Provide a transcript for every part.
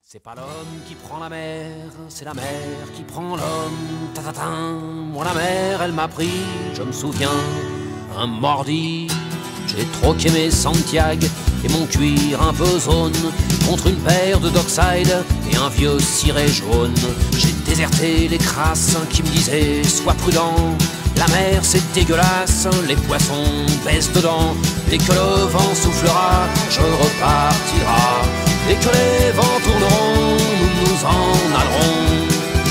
C'est pas l'homme qui prend la mer, c'est la mer qui prend l'homme. Tatatin, moi la mer, elle m'a pris, je me souviens, un mordi. J'ai troqué mes Santiago et mon cuir un peu zone contre une paire de Dockside et un vieux ciré jaune. J'ai déserté les crasses qui me disaient sois prudent. La mer c'est dégueulasse, les poissons baissent dedans. Dès que le vent soufflera, je repartira. Dès que les vents tourneront, nous nous en allerons.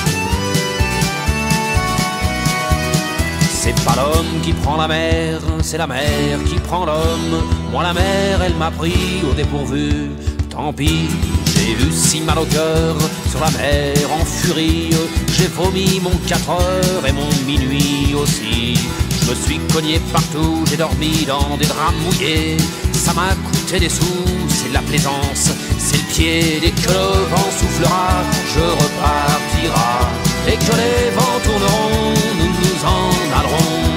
C'est pas l'homme qui prend la mer, c'est la mer qui prend l'homme. Moi la mer, elle m'a pris au dépourvu, tant pis. J'ai eu si mal au cœur sur la mer en furie. J'ai vomi mon 4 heures et mon minuit aussi. Je me suis cogné partout, j'ai dormi dans des draps mouillés. Ça m'a coûté des sous, c'est la plaisance, c'est le pied. Dès que le vent soufflera, je repartira. Dès que les vents tourneront, nous nous en allerons.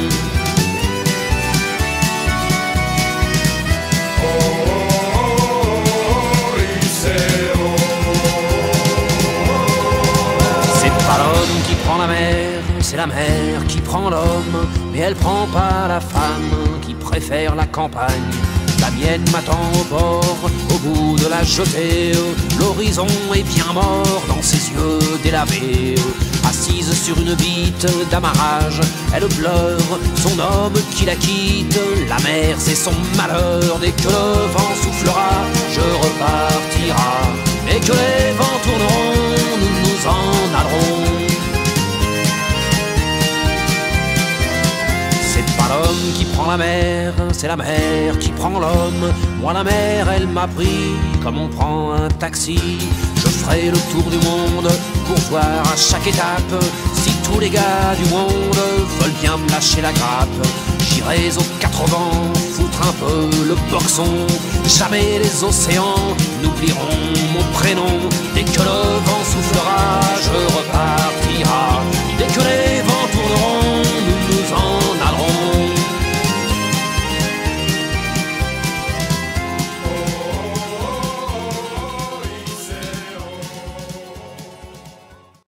C'est pas l'homme qui prend la mer, c'est la mer qui prend l'homme. Mais elle prend pas la femme qui préfère la campagne. La mienne m'attend au port, au bout de la jetée. L'horizon est bien mort dans ses yeux délavés. Assise sur une bite d'amarrage, elle pleure son homme qui la quitte. La mer c'est son malheur, dès que le vent soufflera, je repartira. Dès que les vents tourneront, nous nous en allerons. C'est pas l'homme qui prend la mer, c'est la mer qui prend l'homme. Moi la mer, elle m'a pris comme on prend un taxi. Je ferai le tour du monde pour voir à chaque étape si tous les gars du monde veulent bien me lâcher la grappe. J'irai aux 4 vents foutre un peu le boxon. Jamais les océans n'oublieront mon prénom. Dès que le vent soufflera,